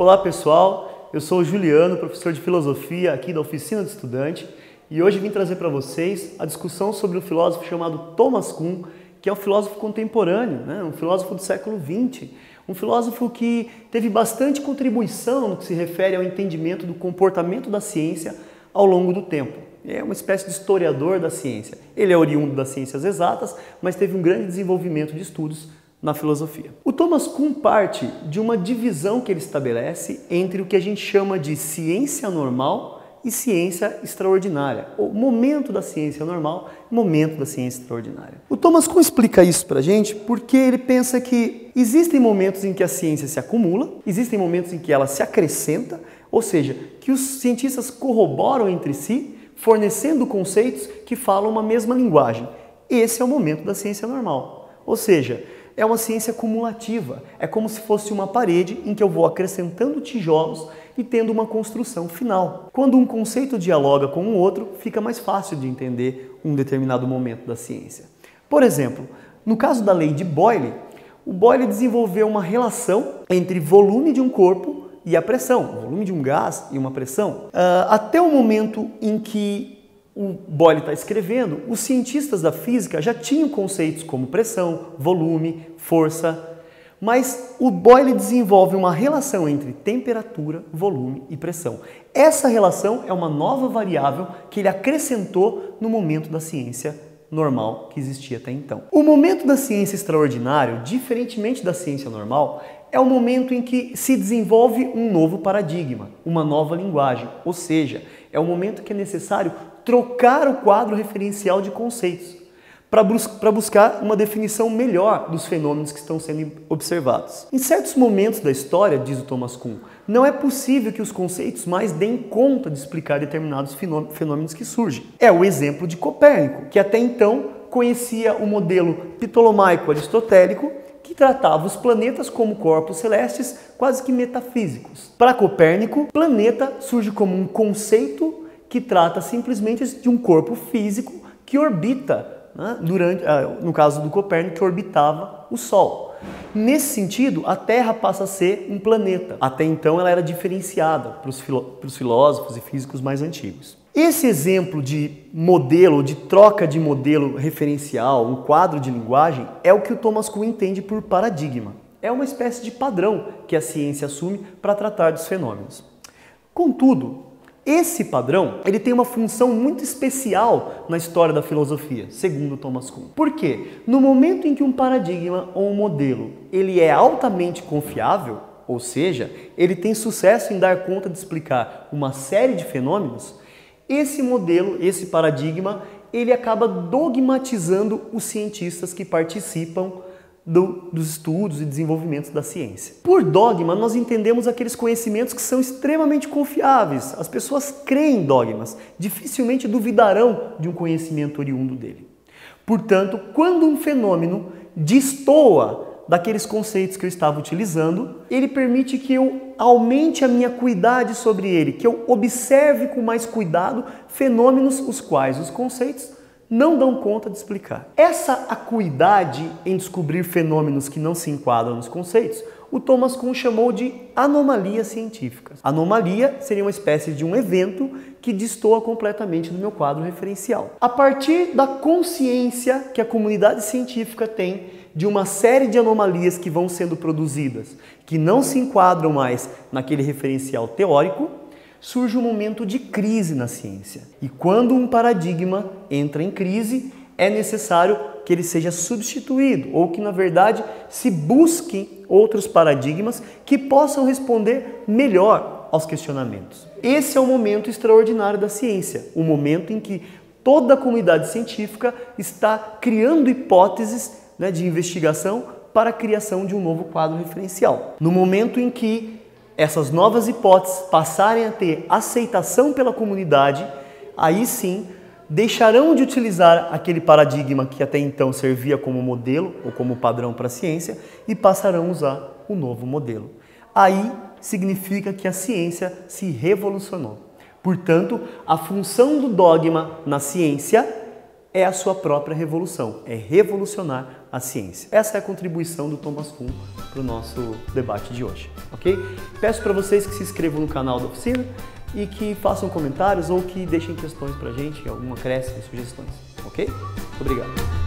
Olá pessoal, eu sou o Juliano, professor de filosofia aqui da Oficina do Estudante, e hoje vim trazer para vocês a discussão sobre um filósofo chamado Thomas Kuhn, que é um filósofo contemporâneo, né? Um filósofo do século XX, um filósofo que teve bastante contribuição no que se refere ao entendimento do comportamento da ciência ao longo do tempo. É uma espécie de historiador da ciência. Ele é oriundo das ciências exatas, mas teve um grande desenvolvimento de estudos na filosofia. O Thomas Kuhn parte de uma divisão que ele estabelece entre o que a gente chama de ciência normal e ciência extraordinária, ou momento da ciência normal e momento da ciência extraordinária. O Thomas Kuhn explica isso pra gente porque ele pensa que existem momentos em que a ciência se acumula, existem momentos em que ela se acrescenta, ou seja, que os cientistas corroboram entre si, fornecendo conceitos que falam uma mesma linguagem. Esse é o momento da ciência normal, ou seja, é uma ciência cumulativa, é como se fosse uma parede em que eu vou acrescentando tijolos e tendo uma construção final. Quando um conceito dialoga com o outro, fica mais fácil de entender um determinado momento da ciência. Por exemplo, no caso da lei de Boyle, o Boyle desenvolveu uma relação entre volume de um corpo e a pressão, o volume de um gás e uma pressão. Até o momento em que o Boyle está escrevendo, os cientistas da física já tinham conceitos como pressão, volume, força, mas o Boyle desenvolve uma relação entre temperatura, volume e pressão. Essa relação é uma nova variável que ele acrescentou no momento da ciência normal que existia até então. O momento da ciência extraordinária, diferentemente da ciência normal, é o momento em que se desenvolve um novo paradigma, uma nova linguagem, ou seja, é o momento que é necessário trocar o quadro referencial de conceitos para buscar uma definição melhor dos fenômenos que estão sendo observados. Em certos momentos da história, diz o Thomas Kuhn, não é possível que os conceitos mais deem conta de explicar determinados fenômenos que surgem. É o exemplo de Copérnico, que até então conhecia o modelo ptolomaico-aristotélico, que tratava os planetas como corpos celestes quase que metafísicos. Para Copérnico, planeta surge como um conceito que trata simplesmente de um corpo físico que orbita, né, no caso do Copérnico, que orbitava o Sol. Nesse sentido, a Terra passa a ser um planeta. Até então ela era diferenciada para os filósofos e físicos mais antigos. Esse exemplo de modelo, de troca de modelo referencial, um quadro de linguagem, é o que o Thomas Kuhn entende por paradigma. É uma espécie de padrão que a ciência assume para tratar dos fenômenos. Contudo, esse padrão ele tem uma função muito especial na história da filosofia, segundo Thomas Kuhn. Por quê? No momento em que um paradigma ou um modelo ele é altamente confiável, ou seja, ele tem sucesso em dar conta de explicar uma série de fenômenos, esse modelo, esse paradigma, ele acaba dogmatizando os cientistas que participam dos estudos e desenvolvimentos da ciência. Por dogma, nós entendemos aqueles conhecimentos que são extremamente confiáveis. As pessoas creem em dogmas, dificilmente duvidarão de um conhecimento oriundo dele. Portanto, quando um fenômeno destoa daqueles conceitos que eu estava utilizando, ele permite que eu aumente a minha cuidade sobre ele, que eu observe com mais cuidado fenômenos os quais os conceitos não dão conta de explicar. Essa acuidade em descobrir fenômenos que não se enquadram nos conceitos, o Thomas Kuhn chamou de anomalias científicas. Anomalia seria uma espécie de um evento que destoa completamente do meu quadro referencial. A partir da consciência que a comunidade científica tem de uma série de anomalias que vão sendo produzidas, que não se enquadram mais naquele referencial teórico, surge um momento de crise na ciência. E quando um paradigma entra em crise, é necessário que ele seja substituído, ou que, na verdade, se busquem outros paradigmas que possam responder melhor aos questionamentos. Esse é o momento extraordinário da ciência, o momento em que toda a comunidade científica está criando hipóteses, né, de investigação para a criação de um novo quadro referencial. No momento em que essas novas hipóteses passarem a ter aceitação pela comunidade, aí sim deixarão de utilizar aquele paradigma que até então servia como modelo ou como padrão para a ciência e passarão a usar o novo modelo. Aí significa que a ciência se revolucionou. Portanto, a função do dogma na ciência é a sua própria revolução, é revolucionar a ciência. Essa é a contribuição do Thomas Kuhn para o nosso debate de hoje, ok? Peço para vocês que se inscrevam no canal da oficina e que façam comentários ou que deixem questões para a gente, alguma acréscimo, sugestões, ok? Muito obrigado.